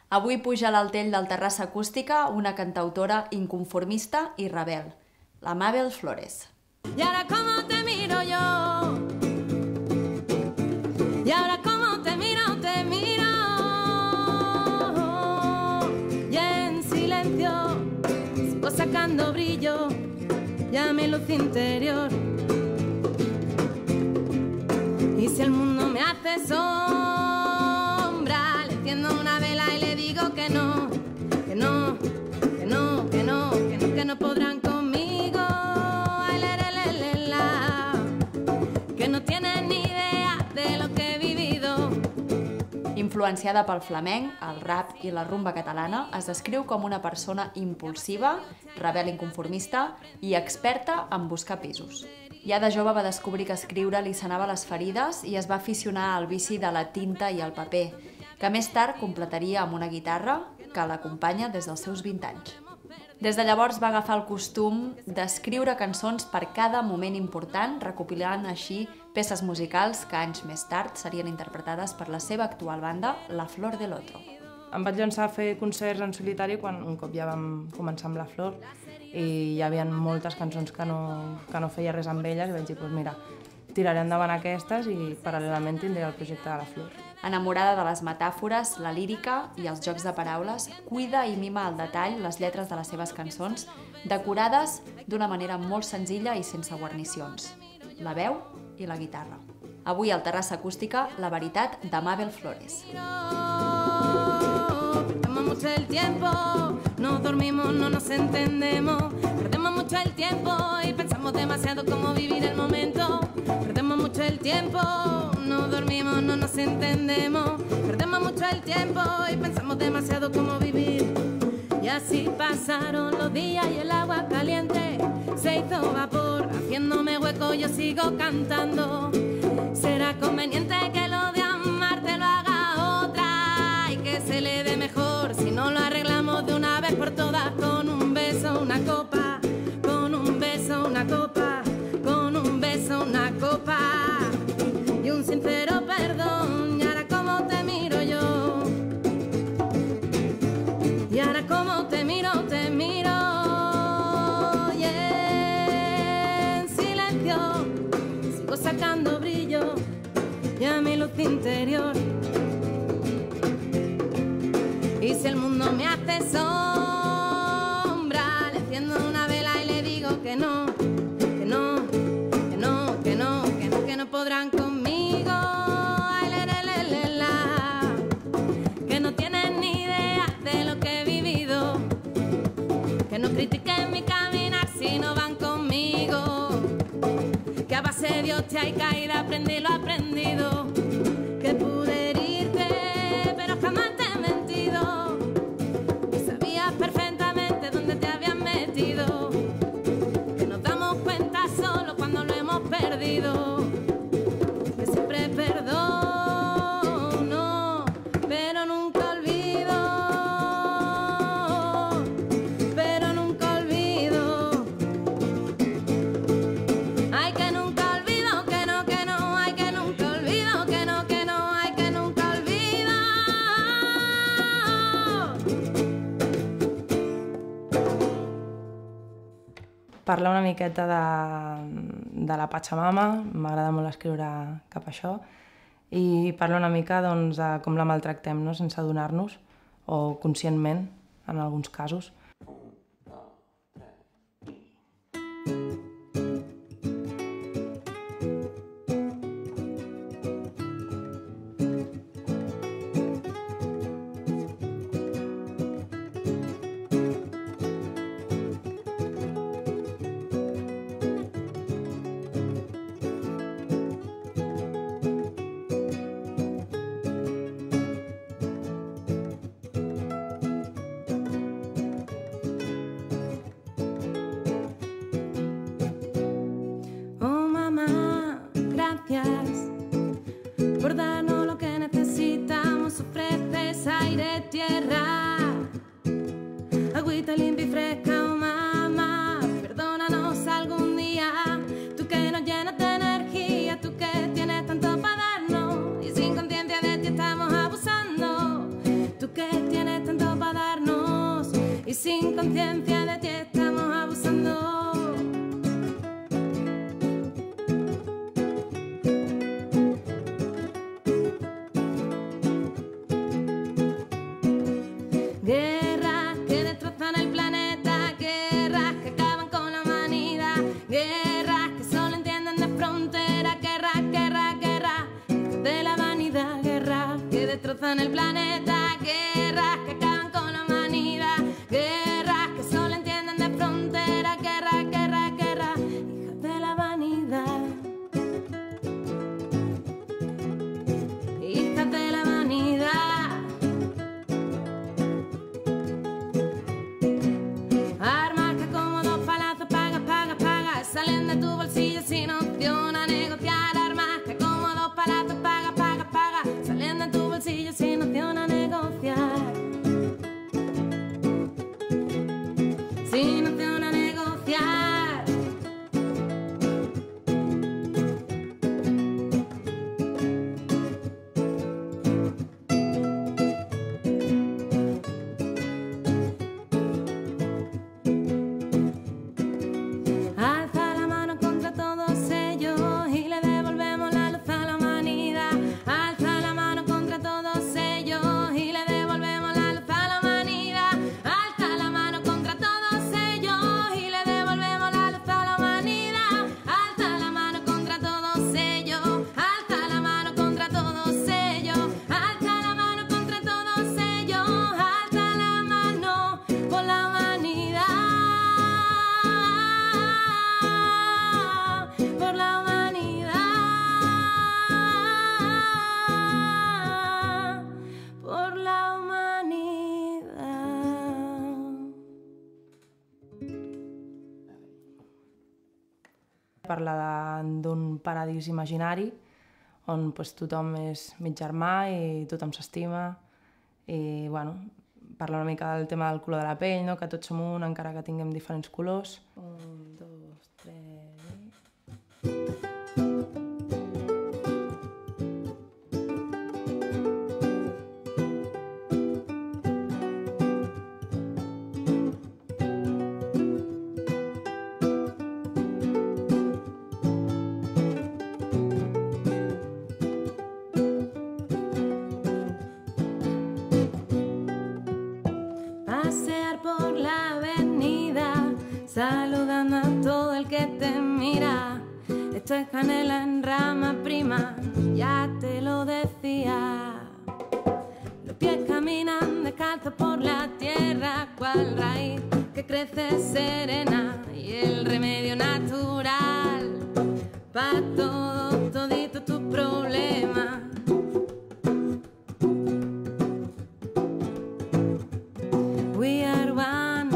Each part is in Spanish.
Avui puja a l'altell del Terrassa Acústica una cantautora inconformista i rebel, la Mabel Flores. Y ahora cómo te miro yo, y ahora cómo te miro, y en silencio sigo sacando brillo ya mi luz interior. Y si el mundo me hace sombra, le enciendo una vela y le digo que no, que no, que no, que no, que no, que no podrán conmigo. Ay, que no tienen ni idea de lo que he vivido. Influenciada pel flamenc, el rap i la rumba catalana, es descriu com una persona impulsiva, rebel inconformista i experta en buscar pisos. Ja de jove va descobrir que escriure li sanava les ferides i es va aficionar al vici de la tinta i el paper, que més tard completaria amb una guitarra que l'acompanya des dels seus 20 anys. Des de llavors va agafar el costum d'escriure cançons per cada moment important, recopilant així peces musicals que anys més tard serien interpretades per la seva actual banda, La Flor del Otro. Em vaig llançar a fer concerts en solitari quan un cop ja vam començar amb La Flor i hi havia moltes cançons que no feia res amb elles i vaig dir, doncs mira, tiraré endavant aquestes i paral·lelament tindré el projecte de La Flor. Enamorada de les metàfores, la lírica i els jocs de paraules, cuida i mima al detall les lletres de les seves cançons, decorades d'una manera molt senzilla i sense guarnicions, la veu i la guitarra. Avui al Terrassa Acústica, La veritat de Mabel Flores. Perdemos mucho el tiempo, no dormimos, no nos entendemos. Perdemos mucho el tiempo y pensamos demasiado cómo vivir el momento. Perdemos mucho el tiempo, no dormimos, no nos entendemos. Perdemos mucho el tiempo y pensamos demasiado cómo vivir. Y así pasaron los días y el agua caliente se hizo vapor, haciéndome hueco yo sigo cantando. Será conveniente que lo de amarte lo haga otra y que se le dé mejor si no lo arreglamos de una vez por todas con un beso, una copa, con un beso, una copa, con un beso, una copa y un sincero perdón. Y ahora cómo te miro yo, y ahora cómo te miro, y en silencio sigo sacando brillo ya mi luz interior. Y si el mundo me hace sombra, le enciendo una vela y le digo que no, que no, que no, que no, que no, que no podrán conmigo. Ay, que no tienen ni idea de lo que he vivido. Que no critiquen mi caminar si no van conmigo. Que a base de hostia y caída aprendí lo aprendido. Que pude herirte, pero jamás te he mentido. Que sabías perfectamente dónde te habías metido. Que nos damos cuenta solo cuando lo hemos perdido. Que siempre perdono, pero nunca olvido. Pero nunca olvido. Ay, que nunca olvido, que no, ay, que nunca olvido, que no, ay, que nunca olvido. Parlar una miqueta de la Pachamama, m'agrada molt escriure cap a això, i parlar una mica doncs, de com la maltractem, no? Sense adonar-nos, o conscientment, en alguns casos. Oh mamá, gracias por darnos lo que necesitamos. Ofreces aire, tierra, agüita limpia y fresca. Oh mamá, perdónanos algún día. Tú que nos llenas de energía, tú que tienes tanto para darnos y sin conciencia de ti estamos abusando. Tú que tienes sin conciencia de ti estamos abusando. Guerras que destrozan el planeta, guerras que acaban con la humanidad, guerras que solo entienden de frontera, guerras, guerras, guerras de la vanidad, guerras que destrozan el planeta, guerras que acaban con la humanidad, guerras que solo entienden de frontera, guerras, guerras, guerras, hijas de la vanidad, hijas de la vanidad. Armas que como dos palazos pagas, pagas, pagas, salen de tu bolsillo sin opción a negociar. Armas que como dos palazos pagas, pagas, pagas, salen de tu bolsillo sin opción a negociar. Sin opción a negociar. Alza la mano contra todos ellos y le devolvemos la luz a la humanidad. Alza la mano contra todos ellos y le devolvemos la luz a la humanidad. Alza la mano contra todos ellos y le devolvemos la luz a la humanidad. Alza la mano contra todos ellos. Alza la mano contra todos ellos. Alza la mano contra todos ellos. Alza la mano por la humanidad. Por la humanidad, por la humanidad. Parla d'un paradís imaginari on tothom és mig germà i tothom s'estima i parla una mica del tema del color de la pell, no? Que tots som un encara que tinguem diferents colors. 1, 2, 3... Pasear por la avenida, saludando a todo el que te mira. Esto es canela en rama prima, ya te lo decía. Los pies caminan descalzos por la tierra, cual raíz que crece serena y el remedio natural para todos, toditos tus problemas. We are one.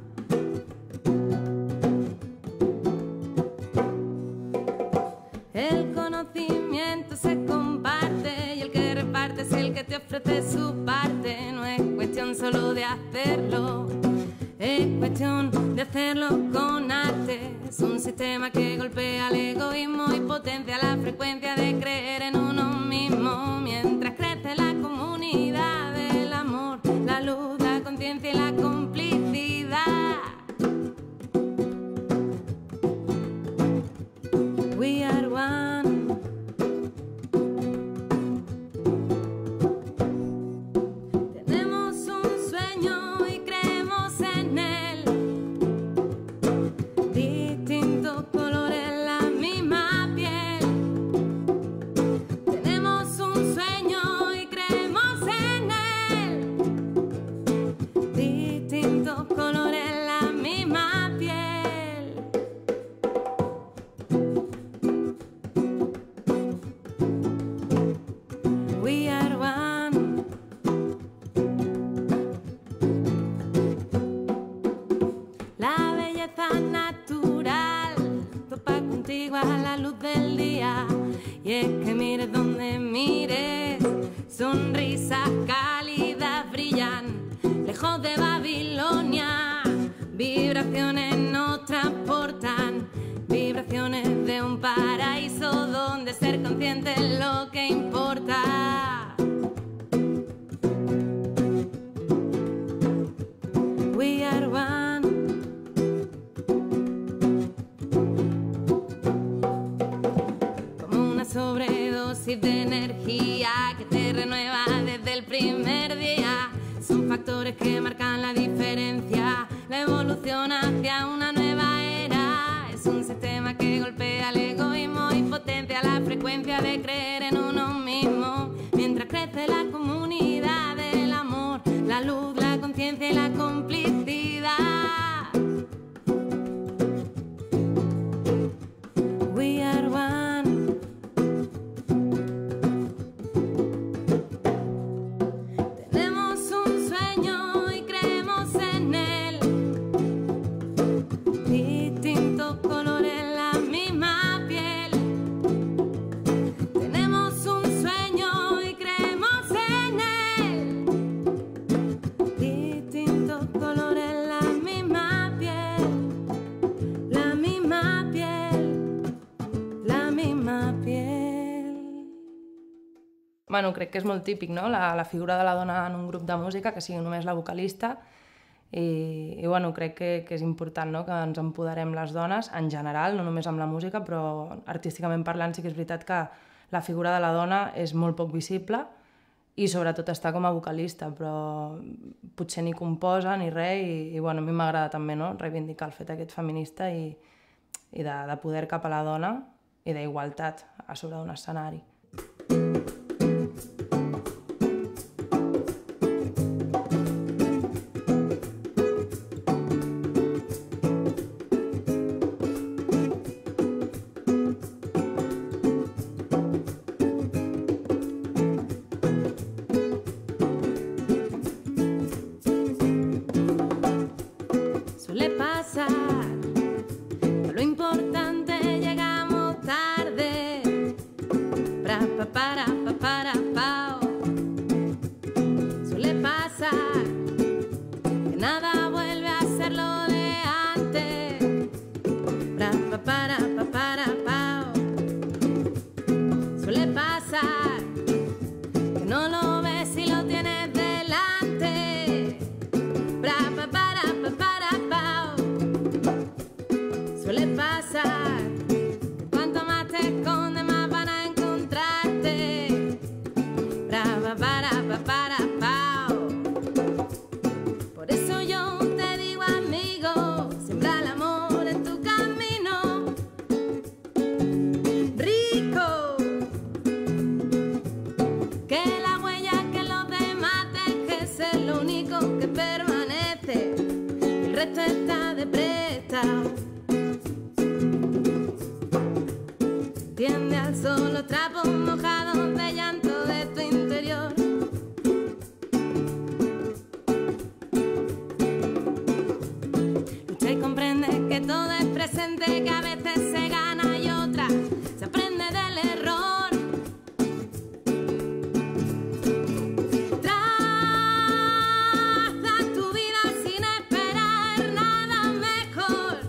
El conocimiento se comparte y el que reparte es el que te ofrece su parte. No es cuestión solo de hacerlo, es cuestión de hacerlo con arte. Es un sistema que golpea el egoísmo y potencia la frecuencia de creer en uno mismo. Mientras crece la comunidad del amor, la luz, la conciencia y la complicidad. We are one. Tenemos un sueño y creemos en él. Distintos colores, la misma piel. Tenemos un sueño y creemos en él. Distintos colores, la misma piel. We are one. La belleza natural topa contigo a la luz del día. Y es que mires donde mires, sonrisas cálidas brillan lejos de Babilonia. Vibraciones nos transportan, vibraciones de un paraíso donde ser consciente es lo que importa. We are primer día. Son factores que marcan la diferencia, la evolución hacia una nueva era. Es un sistema que golpea el egoísmo y potencia la frecuencia de creer en uno mismo. Mientras crece la comunidad del amor, la luz, la conciencia y la complicidad. We are one. Tenemos un sueño y creemos en él. Distintos colores en la misma piel. Tenemos un sueño y creemos en él. Distintos colores en la misma piel. La misma piel. La misma piel. Bueno, crec que és molt típic, no?, la figura de la dona en un grup de música, que sigui només la vocalista, i bueno, crec que és important, no?, que ens empoderem les dones en general, no només amb la música, però artísticament parlant sí que és veritat que la figura de la dona és molt poc visible i sobretot està com a vocalista, però potser ni composa ni res, i bueno, a mi m'agrada també, no?, reivindicar el fet aquest feminista i de poder cap a la dona i d'igualtat a sobre d'un escenari. Suele pasar, por lo importante llegamos tarde. Para, pao. Suele pasar que nada vuelve a ser lo de antes. Para, pao. Suele pasar que no lo ves si lo tienes delante. Para, pao. Suele pasar que cuanto más te escondes más van a encontrarte. Para, pao. Por eso yo te digo, amigo, siembra el amor en tu camino. Rico, que la huella que los demás dejes es lo único que permanece. El resto está de prestado. Tiende al sol los trapos mojados de llanto de tu interior. Lucha y comprende que todo es presente, que a veces se gana y otra se aprende del error. Traza tu vida sin esperar nada mejor.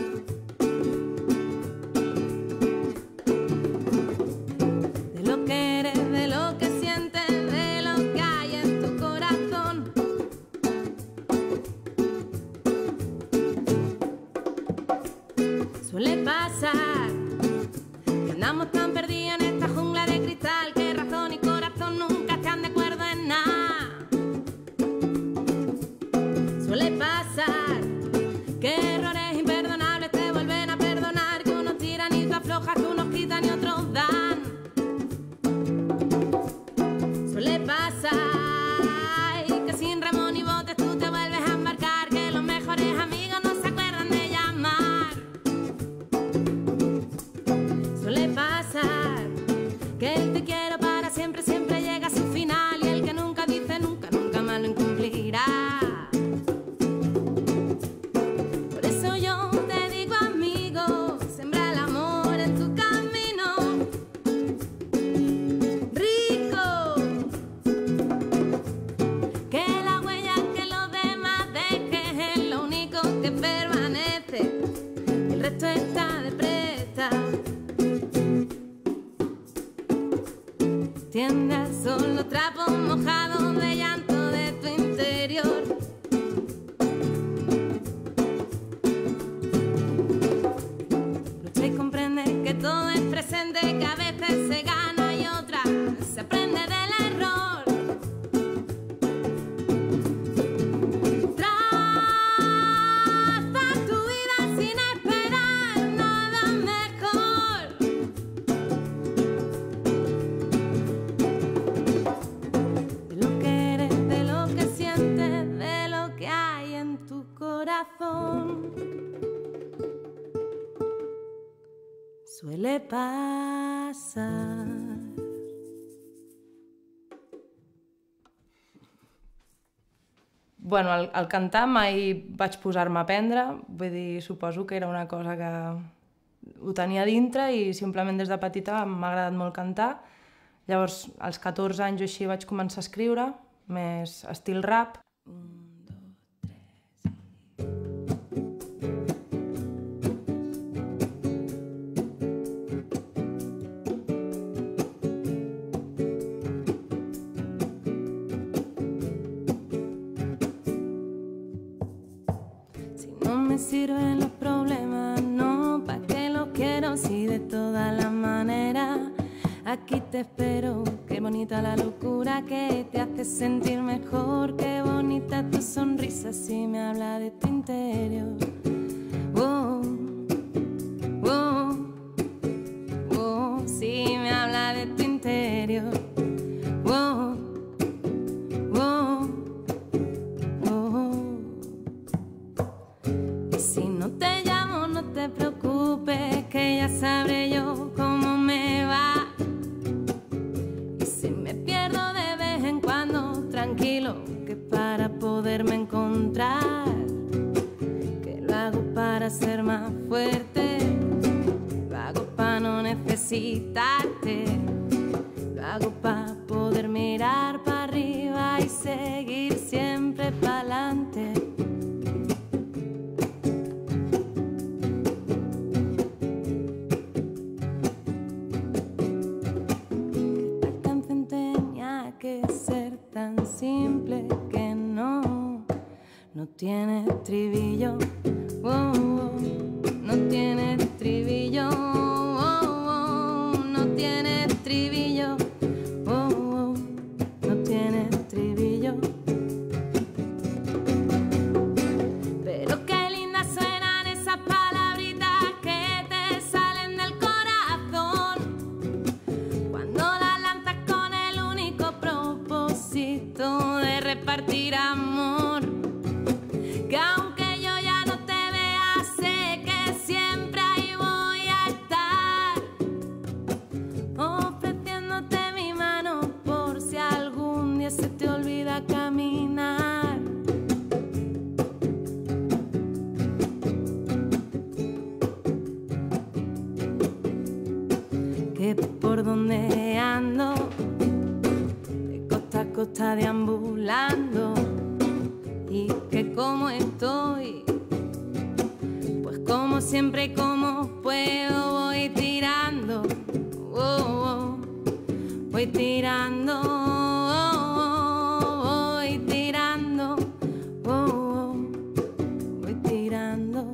De lo que eres, de lo que sientes, de lo que hay en tu corazón. Suele pasar que andamos tan perdidos en esta jungla de cristal que razón y corazón nunca están de acuerdo en nada. Suele pasar que errores imperdonables te vuelven a perdonar, que unos tiran y tú aflojas, que unos quitan y otros dan. Suele pasar que sin remo ni botes tú te vuelves a embarcar, que los mejores amigos no se acuerdan de llamar. Suele pasar que el te quiero para siempre siempre llega a su final, y el que nunca dice nunca, nunca más lo incumplirá. corazón. Suele pasar. Bueno, al cantar mai vaig posar-me a aprendre, vull dir, suposo que era una cosa que ho tenia dintre i simplement des de petita m'ha agradat molt cantar. Llavors, als 14 anys o així vaig començar a escriure, més estil rap. Sirven los problemas, no, ¿pa' qué los quiero? Si de todas las maneras aquí te espero. Qué bonita la locura que te hace sentir mejor. Qué bonita tu sonrisa si me habla de tu interior. Oh, oh, oh, si me habla de tu interior. Oh, oh, oh. Si no te llamo, no te preocupes, que ya sabré yo cómo me va. Y si me pierdo de vez en cuando, tranquilo, que para poderme encontrar, que lo hago para ser más fuerte, lo hago para no necesitarte, lo hago para poder mirar para arriba y seguir siempre para adelante. Simple que no tiene estribillo, oh, oh, no tiene estribillo, oh, oh, no tiene estribillo, oh, oh, no tiene estribillo. Pero qué lindas suenan esas palabritas que te salen del corazón cuando las lanzas con el único propósito de repartir amor. Que aunque yo ya no te vea, sé que siempre ahí voy a estar, ofreciéndote mi mano por si algún día se te olvida caminar. Que por donde ando, a costa deambulando, y que como estoy, pues como siempre y como puedo voy tirando, oh, oh, voy tirando, oh, oh, voy tirando, oh, oh, voy tirando.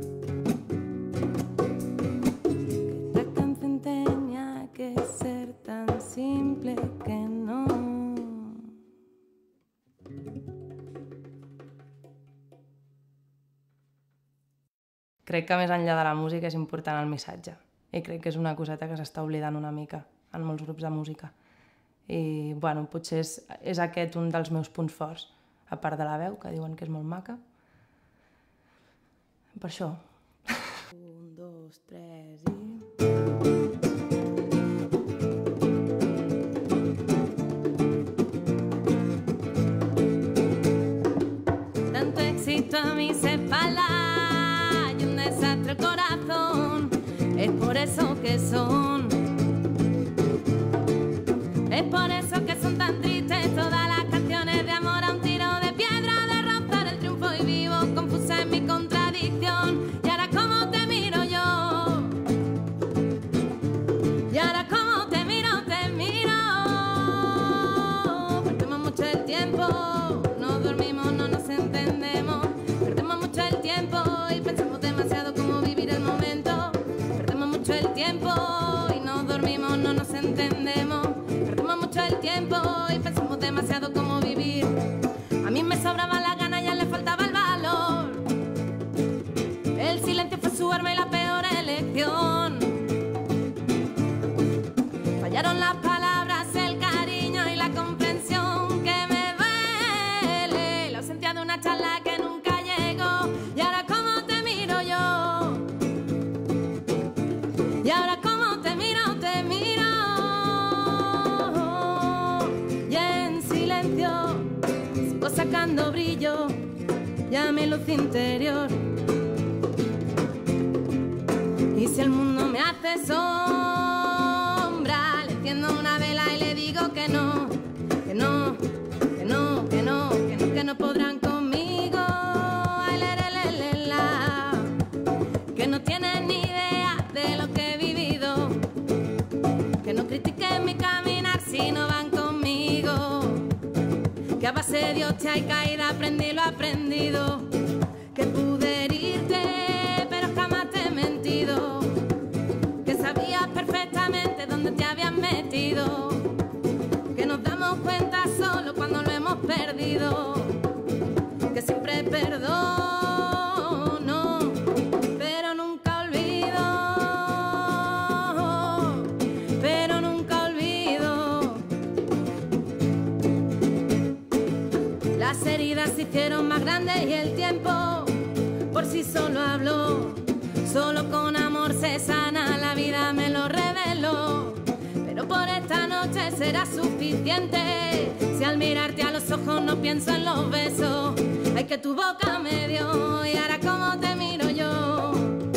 Que esta canción tenía que ser tan simple que no. Crec que més enllà de la música és important el missatge i crec que és una coseta que s'està oblidant una mica en molts grups de música i bueno, potser és aquest un dels meus punts forts, a part de la veu, que diuen que és molt maca. Per això. 1, 2, 3 i... Tanto éxito a mi espalda y un desastre el corazón, es por eso que son, es por eso que son tan tristes todas las canciones de amor a un tiro de piedra, de rozar el triunfo y vivo confusa en mi contradicción. Y ahora cómo te miro yo, y ahora cómo te miro, perdemos mucho el tiempo, no dormimos, no nos entendemos, perdemos mucho el tiempo y pensamos demasiado cómo vivir el momento, perdemos mucho el tiempo y no dormimos, no nos entendemos, perdemos mucho el tiempo y pensamos sacando brillo ya mi luz interior. Y si el mundo me hace sombra, le enciendo una vela y le digo que no, que no, que no, que no, que no, que no podrán conmigo. Ay, la, la, la, la, la. Que no tienen ni idea de lo que he vivido, que no critiquen mi caminar si no van conmigo, que a base de hostia y caída aprendí lo aprendido, que pude herirte pero jamás te he mentido, que sabías perfectamente dónde te habías metido, que nos damos cuenta solo cuando lo hemos perdido, que siempre perdono pero nunca olvido, pero nunca olvido. Las heridas se hicieron más grandes y el tiempo por sí solo habló. Solo con amor se sana, la vida me lo reveló. Pero por esta noche será suficiente si al mirarte a los ojos no pienso en los besos. Ay, que tu boca me dio y ahora cómo te miro yo.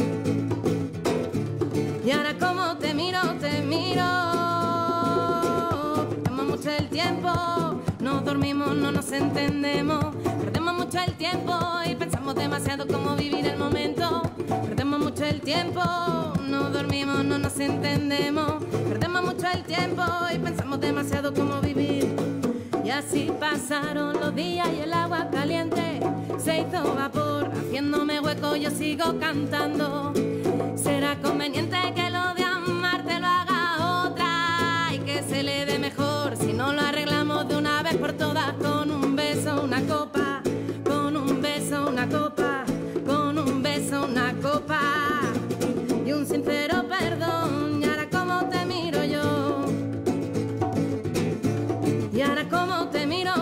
Y ahora cómo te miro, te miro. Perdemos mucho el tiempo, no dormimos, no nos entendemos. Perdemos mucho el tiempo y pensamos demasiado cómo vivir el momento. Perdemos mucho el tiempo, no dormimos, no nos entendemos. Perdemos mucho el tiempo y pensamos demasiado cómo vivir. Y así pasaron los días y el agua caliente se hizo vapor, haciéndome hueco yo sigo cantando. Será conveniente que lo de amarte lo haga otra y que se le dé mejor si no lo arreglamos de una vez por todas con un beso, una copa, con un beso, una copa, con un beso, una copa y un sincero perdón. Y ahora cómo te miro yo, y ahora cómo te miro,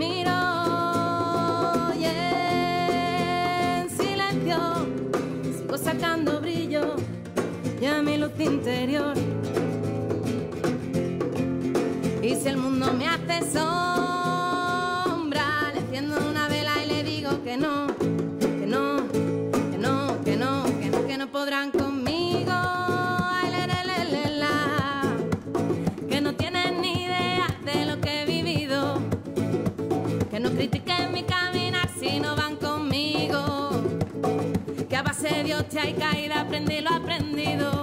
y en silencio sigo sacando brillo ya mi luz interior. Y si el mundo me hace sombra, le enciendo una vela y le digo que no, que no, que no, que no, que no, que no podrán conmigo. Ay, la, la, la, la, la. Que no tienen ni idea de lo que he vivido, que no critiquen mi caminar si no van conmigo, que a base de hostia y caída aprendí lo aprendido,